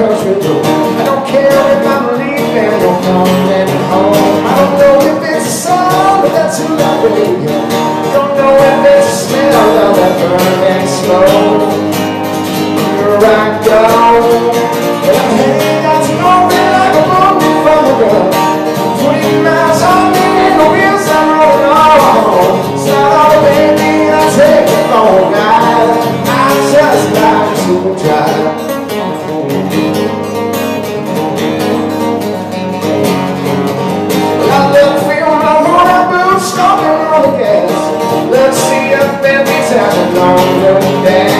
country road. I don't care if I'm leaving or coming home. I don't know if it's a song that's too loud to hear. Don't know if it's a smell of that burning smoke. Here I go, and I'm heading out to nowhere like a bullet from a gun. 20 miles on me and the wheels I'm rolling on. It's not all the baby I take it for a ride. I just like to drive. Well, I look, feel my motor boots stomping on the gas. Let's see if baby's having longer than